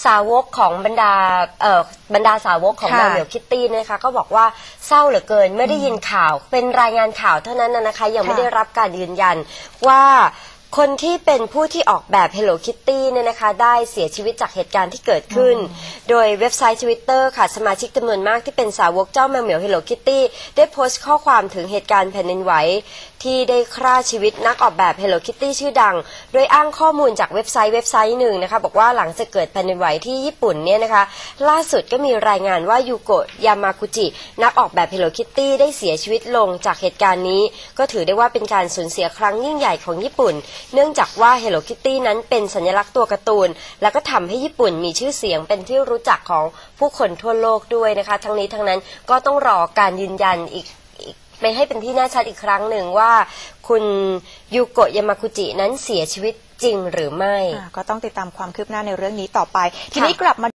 สาวกของบรรดาสาวกของแมวเหมียวคิตตี้นะคะก็บอกว่าเศร้าเหลือเกินไม่ได้ยินข่าวเป็นรายงานข่าวเท่านั้นนะคะยังไม่ได้รับการยืนยันว่าคนที่เป็นผู้ที่ออกแบบ Hello Kitty เนี่ยนะคะได้เสียชีวิตจากเหตุการณ์ที่เกิดขึ้นโดยเว็บไซต์ Twitter ค่ะสมาชิกจำนวนมากที่เป็นสาวกเจ้าแมวเหมียว Hello Kitty ได้โพสต์ข้อความถึงเหตุการณ์แผ่นดินไหวที่ได้ฆ่าชีวิตนักออกแบบ Hello Kitty ชื่อดังโดยอ้างข้อมูลจากเว็บไซต์หนึ่งนะคะบอกว่าหลังจากเกิดแผ่นดินไหวที่ญี่ปุ่นเนี่ยนะคะล่าสุดก็มีรายงานว่ายูโกะยามากุจินักออกแบบ Hello Kitty ได้เสียชีวิตลงจากเหตุการณ์นี้ก็ถือได้ว่าเป็นการสูญเสียครั้งยิ่งใหญ่ของญี่ปุ่นเนื่องจากว่า Hello Kitty นั้นเป็นสัญลักษณ์ตัวการ์ตูนแล้วก็ทำให้ญี่ปุ่นมีชื่อเสียงเป็นที่รู้จักของผู้คนทั่วโลกด้วยนะคะทั้งนี้ทั้งนั้นก็ต้องรอการยืนยันอีกไปให้เป็นที่แน่ชัดอีกครั้งหนึ่งว่าคุณยูโกะยามากุจินั้นเสียชีวิตจริงหรือไม่ก็ต้องติดตามความคืบหน้าในเรื่องนี้ต่อไปทีนี้กลับมา